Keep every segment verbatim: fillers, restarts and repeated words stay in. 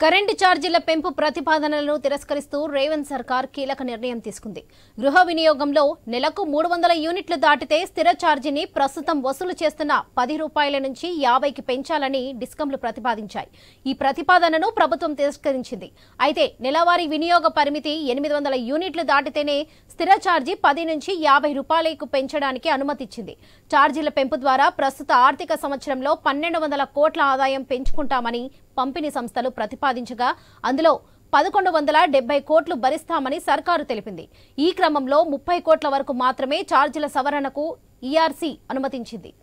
Current ఛార్జీల పెంపు ప్రతిపాదనలను తిరస్కరిస్తూ రేవంత్ సర్కార్ కీలక నిర్ణయం తీసుకుంది. గృహ వినియోగంలో నెలకు మూడు వందల యూనిట్లు దాటితే స్థిర ఛార్జీని ప్రస్తుతం వసూలు చేస్తున్న పది రూపాయల నుంచి యాభైకి పెంచాలని డిస్కంలు ప్రతిపాదించాయి. ఈ ప్రతిపాదనను ప్రభుత్వం తిరస్కరించింది. అయితే నెలవారీ వినియోగ పరిమితి ఎనిమిది వందల యూనిట్లు దాటితేనే స్థిర ఛార్జీ పది నుంచి యాభై రూపాయలకు పెంచడానికి అనుమతిచ్చింది. ఛార్జీల పెంపు ద్వారా ప్రస్తుత ఆర్థిక సంవత్సరంలో పన్నెండు వందల కోట్ల ఆదాయం పెంచుకుంటామని పంపిణీ సంస్థలు ప్రతిపాదించగా అందులో పదకొండు వందల డెబ్బై కోట్లు భరిస్తామని సర్కారు తెలిపింది. ఈ క్రమంలో ముప్పై కోట్ల వరకు మాత్రమే ఛార్జీల సవరణకు ఈఆర్సీ అనుమతించింది.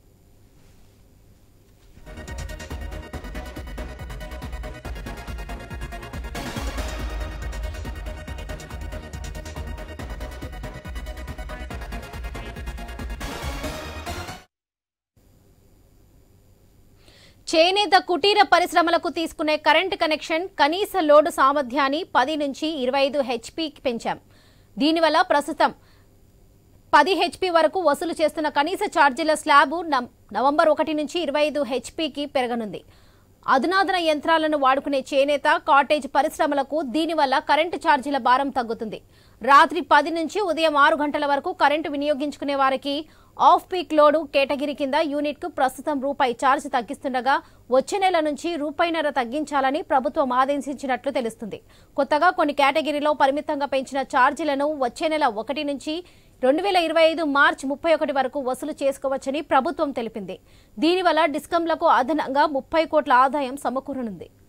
చేనేత కుటీర పరిశ్రమలకు తీసుకునే కరెంటు కనెక్షన్ కనీస లోడు సామర్థ్యాన్ని పది నుంచి ఇరవై ఐదు హెచ్పీకి పెంచాం. దీనివల్ల ప్రస్తుతం పది హెచ్పీ వరకు వసూలు చేస్తున్న కనీస ఛార్జీల స్లాబ్ నవంబర్ ఒకటి నుంచి ఇరవై ఐదు హెచ్పీకి పెరగనుంది. అధునాతన యంత్రాలను వాడుకునే చేనేత కాటేజ్ పరిశ్రమలకు దీనివల్ల కరెంటు ఛార్జీల భారం తగ్గుతుంది. రాత్రి పది నుంచి ఉదయం ఆరు గంటల వరకు కరెంటు వినియోగించుకునే వారికి ఆఫ్ పీక్ లోడు కేటగిరీ కింద యూనిట్ కు ప్రస్తుతం రూపాయి ఛార్జ్ తగ్గిస్తుండగా వచ్చే నెల నుంచి రూపాయిన్నర తగ్గించాలని ప్రభుత్వం ఆదేశించినట్లు తెలుస్తుంది. కొత్తగా కొన్ని కేటగిరీలో పరిమితంగా పెంచిన ఛార్జీలను వచ్చే నెల ఒకటి నుంచి రెండు వేల ఇరవై ఐదు మార్చి ముప్పై ఒకటి వరకు వసూలు చేసుకోవచ్చని ప్రభుత్వం తెలిపింది. దీనివల్ల డిస్కంలకు అదనంగా ముప్పై కోట్ల ఆదాయం సమకూరనుంది.